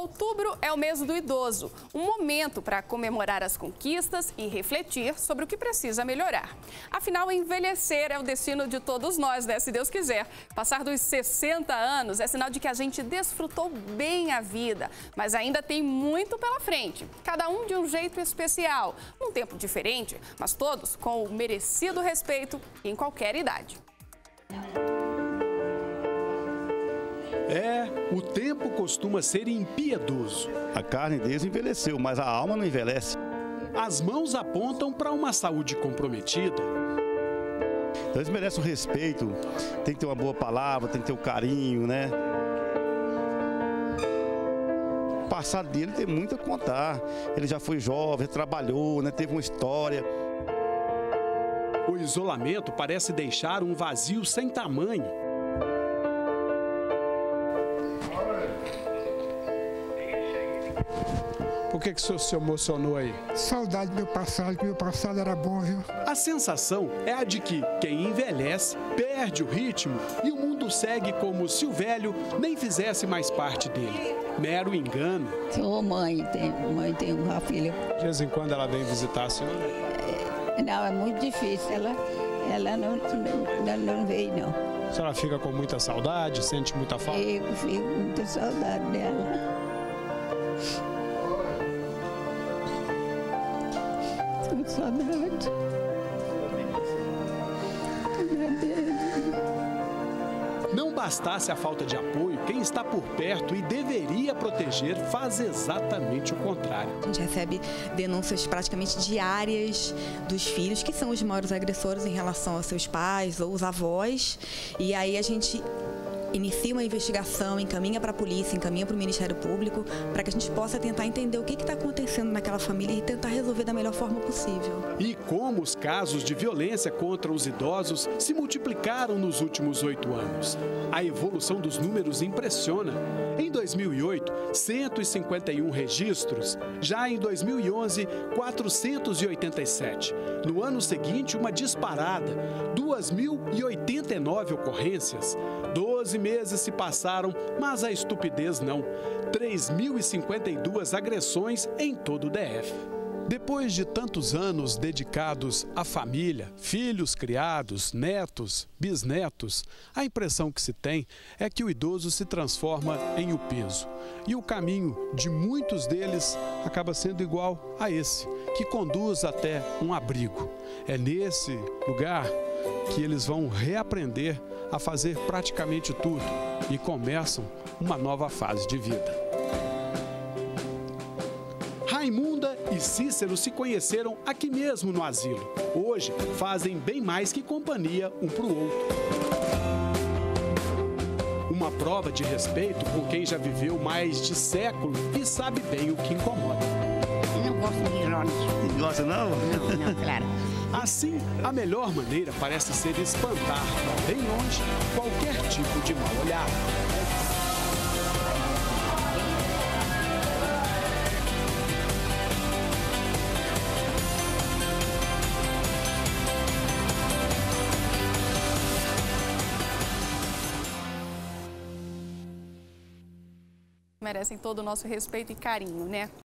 Outubro é o mês do idoso, um momento para comemorar as conquistas e refletir sobre o que precisa melhorar. Afinal, envelhecer é o destino de todos nós, né? Se Deus quiser. Passar dos 60 anos é sinal de que a gente desfrutou bem a vida, mas ainda tem muito pela frente. Cada um de um jeito especial, num tempo diferente, mas todos com o merecido respeito em qualquer idade. O tempo costuma ser impiedoso. A carne deles envelheceu, mas a alma não envelhece. As mãos apontam para uma saúde comprometida. Então eles merecem o respeito, tem que ter uma boa palavra, tem que ter o carinho, né? O passado dele tem muito a contar. Ele já foi jovem, trabalhou, né? Teve uma história. O isolamento parece deixar um vazio sem tamanho. Por que o senhor se emocionou aí? Saudade do meu passado, que meu passado era bom, viu? A sensação é a de que quem envelhece perde o ritmo e o mundo segue como se o velho nem fizesse mais parte dele. Mero engano. Sou mãe tem uma filha. De vez em quando ela vem visitar a senhora? Não, é muito difícil. Ela não veio, não. A senhora fica com muita saudade, sente muita falta? Fico com muita saudade dela. Com saudade. Não bastasse a falta de apoio, quem está por perto e deveria proteger faz exatamente o contrário. A gente recebe denúncias praticamente diárias dos filhos, que são os maiores agressores em relação aos seus pais ou os avós. E aí a gente inicia uma investigação, encaminha para a polícia, encaminha para o Ministério Público, para que a gente possa tentar entender o que está acontecendo naquela família e tentar resolver da melhor forma possível. E como os casos de violência contra os idosos se multiplicaram nos últimos 8 anos. A evolução dos números impressiona. Em 2008, 151 registros. Já em 2011, 487. No ano seguinte, uma disparada, 2.089 ocorrências. 12 meses se passaram, mas a estupidez não. 3.052 agressões em todo o DF. Depois de tantos anos dedicados à família, filhos criados, netos, bisnetos, a impressão que se tem é que o idoso se transforma em o peso. E o caminho de muitos deles acaba sendo igual a esse, que conduz até um abrigo. É nesse lugar que eles vão reaprender a fazer praticamente tudo e começam uma nova fase de vida. Raimunda e Cícero se conheceram aqui mesmo no asilo. Hoje fazem bem mais que companhia um para o outro. Uma prova de respeito com quem já viveu mais de século e sabe bem o que incomoda. Eu não gosto de ironia. Não gosta não? Não, claro. Assim, a melhor maneira parece ser espantar, bem longe, qualquer tipo de mal olhado. Merecem todo o nosso respeito e carinho, né?